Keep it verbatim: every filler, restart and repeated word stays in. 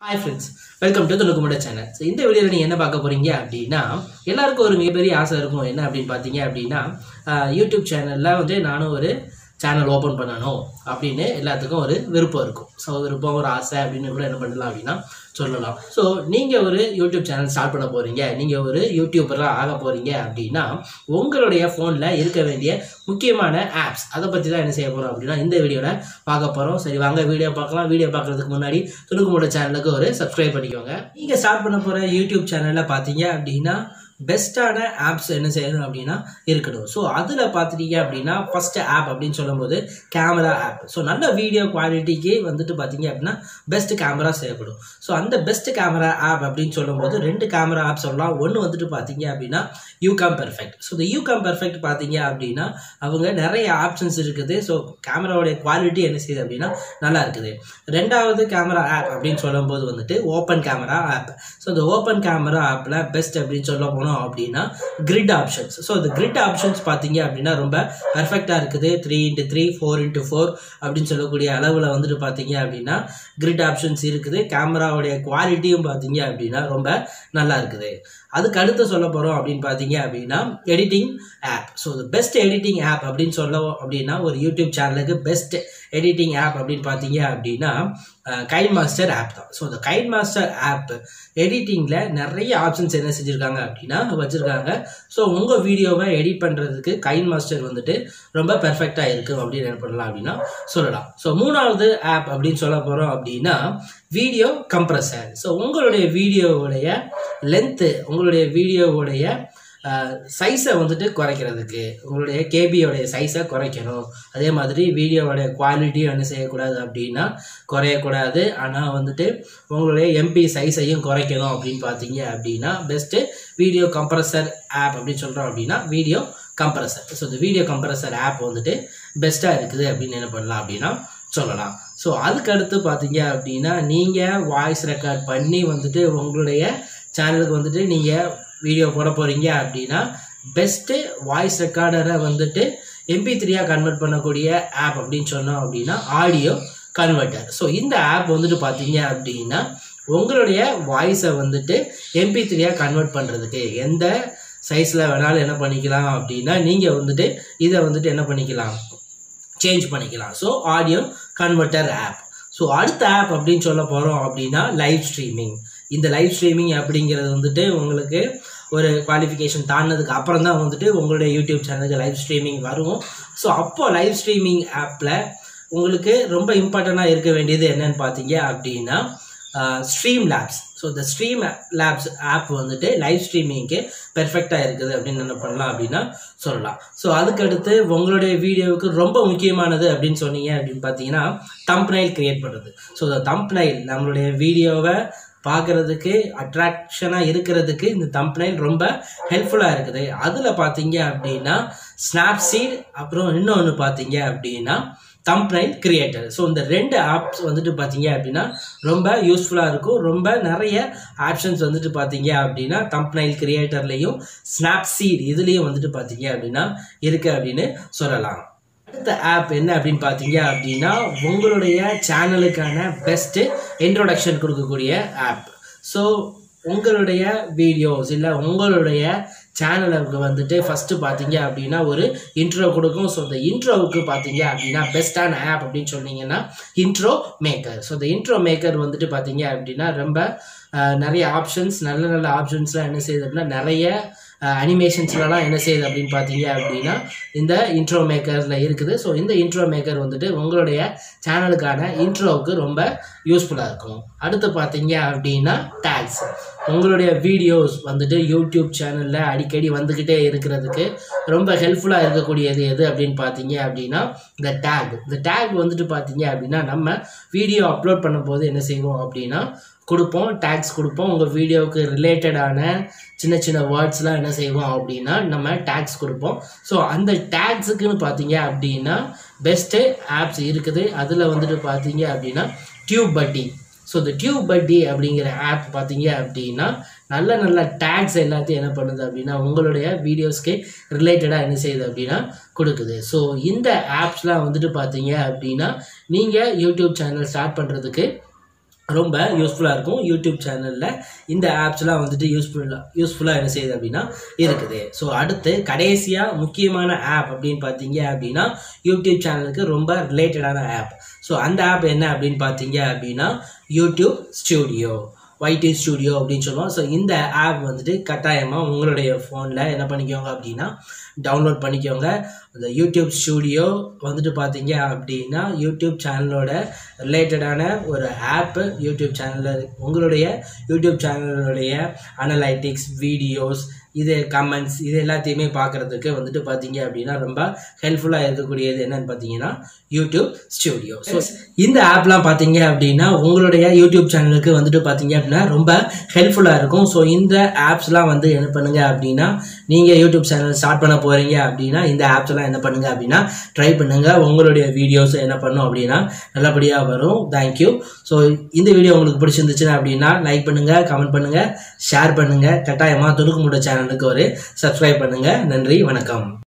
Hi friends, welcome to the Lukumada channel. So இந்த வீடியோல நீங்க என்ன பார்க்க போறீங்க அப்படினா எல்லாருக்கும் ஒரு மிகப்பெரிய ஆசை இருக்கும் என்ன அப்படினு பாத்தீங்க அப்படினா YouTube சேனல்ல வந்து நானும் ஒரு சேனல் ஓபன் பண்ணனும் அப்படினு எல்லாத்துக்கும் ஒரு விருப்பம் இருக்கும். சோ விருப்பம் ஒரு ஆசை அப்படினு கூட என்ன பண்ணலாம் அப்படினா சொல்லலாம். சோ நீங்க ஒரு YouTube சேனல் ஸ்டார்ட் பண்ண போறீங்க, நீங்க ஒரு யூடியூபரா ஆக போறீங்க அப்படினா உங்களுடைய போன்ல இருக்க வேண்டிய முக்கியமான ஆப்ஸ் அத பத்தி தான் என்ன செய்ய போறோம் அப்படினா இந்த வீடியோல பார்க்க போறோம். சரி வாங்க வீடியோ பார்க்கலாம். வீடியோ பார்க்கிறதுக்கு முன்னாடி துணுக்குமுட சேனலுக்கு ஒரு Subscribe பண்ணிக்கோங்க. நீங்க ஸ்டார்ட் பண்ண போற YouTube சேனல்ல பாத்தீங்க அப்படினா பெஸ்டான ஆப்ஸ் என்ன செய்யணும் அப்படினா இருக்கணும். சோ அதுல பாத்தீங்க அப்படினா ஃபர்ஸ்ட் ஆப் அப்படினு சொல்லும்போது கேமரா ஆப். சோ நல்ல வீடியோ குவாலிட்டிக்கு வந்துட்டு பாத்தீங்க அப்படினா பெஸ்ட் கேமரா தேவைப்படும். சோ அந்த பெஸ்ட் கேமரா ஆப் அப்படினு சொல்லும்போது ரெண்டு கேமரா ஆப் சொல்லலாம். ஒன்னு வந்துட்டு பாத்தீங்க அப்படினா YouCam Perfect. சோ இந்த YouCam Perfect பாத்தீங்க அப்படினா அவங்க நிறைய ஆப்ஷன்ஸ் இருக்குது. சோ கேமராவோட குவாலிட்டி என்ன செய்யுது அப்படினா நல்லா இருக்குது. இரண்டாவது கேமரா ஆப் அப்படினு சொல்லும்போது வந்துட்டு ஓபன் கேமரா ஆப். சோ இந்த ஓபன் கேமரா ஆப்ல பெஸ்ட் அப்படினு சொல்ல அப்படினா grid options. So the grid options பாத்தீங்க அப்படினா ரொம்ப பெர்ஃபெக்ட்டா இருக்குது. three into three, four into four அப்படினு சொல்லக்கூடிய அளவுல வந்துட்டு பாத்தீங்க அப்படினா grid options இருக்குது. கேமராவோட குவாலிட்டியும் பாத்தீங்க அப்படினா ரொம்ப நல்லா இருக்குது. அதுக்கு அடுத்து சொல்ல போறோம் அப்படினு பாத்தீங்க அப்படினா editing app. So the best editing app அப்படினு சொல்ல அப்படினா ஒரு YouTube சேனலுக்கு பெஸ்ட் எடிட்டிங் ஆப் அப்படினு பாத்தீங்க அப்படினா KineMaster ஆப் தான். சோ the KineMaster ஆப் எடிட்டிங்ல நிறைய ஆப்ஷன்ஸ் என்ன செஞ்சிருக்காங்க அப்படினா வச்சிருக்காங்க. சோ உங்க வீடியோவை எடிட் பண்றதுக்கு KineMaster வந்துட்டு ரொம்ப பெர்ஃபெக்ட்டா இருக்கு அப்படினு என்ன பண்ணலாம் அப்படினா சொல்லலாம். சோ மூணாவது ஆப் அப்படினு சொல்ல போறோம் அப்படினா வீடியோ கம்ப்ரஸர். சோ உங்களுடைய வீடியோவுடைய லெந்த் உங்களுடைய வீடியோவுடைய சைஸை வந்துட்டு குறைக்கிறதுக்கு உங்களுடைய கேபியோடைய சைஸை குறைக்கணும். அதே மாதிரி வீடியோவோட குவாலிட்டியும் என்ன செய்யக்கூடாது அப்படின்னா குறையக்கூடாது. ஆனால் வந்துட்டு உங்களுடைய எம்பி சைஸையும் குறைக்கணும் அப்படின்னு பார்த்தீங்க அப்படின்னா பெஸ்ட்டு வீடியோ கம்ப்ரஸர் ஆப் அப்படின்னு சொல்கிறோம் அப்படின்னா வீடியோ கம்ப்ரஸர். ஸோ இந்த வீடியோ கம்ப்ரஸர் ஆப் வந்துட்டு பெஸ்ட்டாக இருக்குது அப்படின்னு என்ன பண்ணலாம் அப்படின்னா சொல்லலாம். ஸோ அதுக்கு அடுத்து பார்த்தீங்க அப்படின்னா நீங்கள் வாய்ஸ் ரெக்கார்ட் பண்ணி வந்துட்டு உங்களுடைய சேனலுக்கு வந்துட்டு நீங்கள் வீடியோ போட போறீங்க அப்படின்னா பெஸ்ட் வாய்ஸ் ரெக்கார்டரை வந்துட்டு எம்பி த்ரீயா கன்வெர்ட் பண்ணக்கூடிய ஆப் அப்படின்னு சொன்னோம் அப்படின்னா ஆடியோ கன்வெர்ட்டர். ஸோ இந்த ஆப் வந்துட்டு பார்த்தீங்க அப்படின்னா உங்களுடைய வாய்ஸை வந்துட்டு எம்பி த்ரீயா கன்வெர்ட் பண்ணுறதுக்கு எந்த சைஸில் வேணாலும் என்ன பண்ணிக்கலாம் அப்படின்னா நீங்கள் வந்துட்டு இதை வந்துட்டு என்ன பண்ணிக்கலாம் சேஞ்ச் பண்ணிக்கலாம். So audio converter app. So அடுத்த ஆப் அப்படின்னு சொல்ல போகிறோம் அப்படின்னா லைவ் ஸ்ட்ரீமிங். இந்த லைவ் ஸ்ட்ரீமிங் அப்படிங்கிறது வந்துட்டு உங்களுக்கு ஒரு குவாலிஃபிகேஷன் தாண்டினதுக்கு அப்புறம் தான் வந்துட்டு உங்களுடைய யூடியூப் சேனலுக்கு லைவ் ஸ்ட்ரீமிங் வரும். ஸோ அப்போ லைவ் ஸ்ட்ரீமிங் ஆப்பில் உங்களுக்கு ரொம்ப இம்பார்ட்டண்ட்டாக இருக்க வேண்டியது என்னன்னு பார்த்தீங்க அப்படின்னா ஸ்ட்ரீம் லேப்ஸ். ஸோ இந்த ஸ்ட்ரீம் லேப்ஸ் ஆப் வந்துட்டு லைவ் ஸ்ட்ரீமிங்க்கு பெர்ஃபெக்டாக இருக்குது அப்படின்னு என்ன பண்ணலாம் அப்படின்னா சொல்லலாம். ஸோ அதுக்கடுத்து உங்களுடைய வீடியோவுக்கு ரொம்ப முக்கியமானது அப்படின்னு சொன்னீங்க அப்படின்னு பார்த்தீங்கன்னா தம்ப்நெயில் கிரியேட் பண்ணுறது. ஸோ இந்த தம்ப்நெயில் நம்மளுடைய வீடியோவை பார்க்கறதுக்கு அட்ராக்ஷனாக இருக்கிறதுக்கு இந்த தம்ப்நெயில் ரொம்ப ஹெல்ப்ஃபுல்லாக இருக்குது. அதில் பார்த்தீங்க அப்படின்னா ஸ்னாப்சீட் அப்புறம் இன்னொன்று பார்த்தீங்க அப்படின்னா தம்ப்நெயில் கிரியேட்டர். ஸோ இந்த ரெண்டு ஆப்ஸ் வந்துட்டு பார்த்தீங்க அப்படின்னா ரொம்ப யூஸ்ஃபுல்லாக இருக்கும். ரொம்ப நிறைய ஆப்ஷன்ஸ் வந்துட்டு பார்த்தீங்க அப்படின்னா தம்ப்நெயில் கிரியேட்டர்லையும் ஸ்னாப்சீட் இதுலேயும் வந்துட்டு பார்த்தீங்க அப்படின்னா இருக்குது அப்படின்னு சொல்லலாம். அடுத்த ஆப் என்ன அப்படின்னு பார்த்தீங்க அப்படின்னா உங்களுடைய சேனலுக்கான பெஸ்ட்டு இன்ட்ரோடக்ஷன் கொடுக்கக்கூடிய ஆப். ஸோ உங்களுடைய வீடியோஸ் இல்லை உங்களுடைய சேனலுக்கு வந்துட்டு ஃபஸ்ட்டு பார்த்தீங்க அப்படின்னா ஒரு இன்ட்ரோ கொடுக்கும். ஸோ இந்த இன்ட்ரோவுக்கு பார்த்தீங்க அப்படின்னா பெஸ்ட்டான ஆப் அப்படின்னு சொன்னீங்கன்னா இன்ட்ரோ மேக்கர். ஸோ இந்த இன்ட்ரோ மேக்கர் வந்துட்டு பார்த்தீங்க அப்படின்னா ரொம்ப நிறைய ஆப்ஷன்ஸ் நல்ல நல்ல ஆப்ஷன்ஸ்லாம் என்ன செய்யுது அப்படின்னா நிறைய அனிமேஷன்ஸ்லாம் என்ன செய்யுது அப்படின்னு பார்த்தீங்க அப்படின்னா இந்த இன்ட்ரோ மேக்கரில் இருக்குது. ஸோ இந்த இன்ட்ரோ மேக்கர் வந்துட்டு உங்களுடைய சேனலுக்கான இன்ட்ரோவுக்கு ரொம்ப யூஸ்ஃபுல்லாக இருக்கும். அடுத்து பார்த்தீங்க அப்படின்னா டேக்ஸ். உங்களுடைய வீடியோஸ் வந்துட்டு யூடியூப் சேனலில் அடிக்கடி வந்துக்கிட்டே இருக்கிறதுக்கு ரொம்ப ஹெல்ப்ஃபுல்லாக இருக்கக்கூடியது எது அப்படின்னு பார்த்தீங்க அப்படின்னா இந்த டேக். இந்த டேக் வந்துட்டு பார்த்தீங்க அப்படின்னா நம்ம வீடியோ அப்லோட் பண்ணும்போது என்ன செய்வோம் அப்படின்னா கொடுப்போம், டேக்ஸ் கொடுப்போம். உங்கள் வீடியோவுக்கு ரிலேட்டடான சின்ன சின்ன வேர்ட்ஸ்லாம் என்ன செய்வோம் அப்படின்னா நம்ம டேக்ஸ் கொடுப்போம். ஸோ அந்த டேக்ஸுக்குன்னு பார்த்தீங்க அப்படின்னா பெஸ்ட்டு ஆப்ஸ் இருக்குது. அதில் வந்துட்டு பார்த்தீங்க அப்படின்னா டியூப்பட்டி. ஸோ இந்த டியூப்பட்டி அப்படிங்கிற ஆப் பார்த்தீங்க அப்படின்னா நல்ல நல்ல டேக்ஸ் எல்லாத்தையும் என்ன பண்ணுது அப்படின்னா உங்களுடைய வீடியோஸ்க்கு ரிலேட்டடாக என்ன செய்யுது அப்படின்னா கொடுக்குது. ஸோ இந்த ஆப்ஸ்லாம் வந்துட்டு பார்த்தீங்க அப்படின்னா நீங்கள் யூடியூப் சேனல் ஸ்டார்ட் பண்ணுறதுக்கு ரொம்ப யூஸ்ஃபுல்லாக இருக்கும். யூடியூப் சேனலில் இந்த ஆப்ஸ்லாம் வந்துட்டு யூஸ்ஃபுல்லாக யூஸ்ஃபுல்லாக என்ன செய்யுது அப்படின்னா இருக்குது. ஸோ அடுத்து கடைசியாக முக்கியமான ஆப் அப்படின்னு பார்த்தீங்க அப்படின்னா யூடியூப் சேனலுக்கு ரொம்ப ரிலேட்டடான ஆப். ஸோ அந்த ஆப் என்ன அப்படின்னு பார்த்தீங்க அப்படின்னா யூடியூப் ஸ்டூடியோ, ஒய்டி ஸ்டூடியோ அப்படின்னு சொல்லுவோம். ஸோ இந்த ஆப் வந்துட்டு கட்டாயமாக உங்களுடைய ஃபோனில் என்ன பண்ணிக்கோங்க அப்படின்னா டவுன்லோட் பண்ணிக்கோங்க. அந்த யூடியூப் ஸ்டூடியோ வந்துட்டு பார்த்தீங்க அப்படின்னா யூடியூப் சேனலோட ரிலேட்டடான ஒரு ஆப்பு. யூடியூப் சேனலில் உங்களுடைய யூடியூப் சேனலுடைய அனலைட்டிக்ஸ், வீடியோஸ், இது கமெண்ட்ஸ், இது எல்லாத்தையுமே பார்க்குறதுக்கு வந்துட்டு பார்த்தீங்க அப்படின்னா ரொம்ப ஹெல்ப்ஃபுல்லாக இருக்கக்கூடியது என்னன்னு பார்த்தீங்கன்னா யூடியூப் ஸ்டூடியோ. ஸோ இந்த ஆப்லாம் பார்த்தீங்க அப்படின்னா உங்களுடைய யூடியூப் சேனலுக்கு வந்துட்டு பார்த்தீங்க அப்படின்னா ரொம்ப ஹெல்ப்ஃபுல்லாக இருக்கும். ஸோ இந்த ஆப்ஸ்லாம் வந்து என்ன பண்ணுங்க அப்படின்னா நீங்கள் யூடியூப் சேனல் ஸ்டார்ட் பண்ண போகிறீங்க அப்படின்னா இந்த ஆப்ஸ்லாம் என்ன பண்ணுங்க அப்படின்னா ட்ரை பண்ணுங்க. உங்களுடைய வீடியோஸ் என்ன பண்ணும் அப்படின்னா நல்லபடியாக வரும். தேங்க்யூ. ஸோ இந்த வீடியோ உங்களுக்கு பிடிச்சிருந்துச்சுன்னா அப்படின்னா லைக் பண்ணுங்க, கமெண்ட் பண்ணுங்க, ஷேர் பண்ணுங்க. கட்டாயமாக துணுக்குமுட சேனலுக்கு ஒரு சப்ஸ்கிரைப் பண்ணுங்க. நன்றி, வணக்கம்.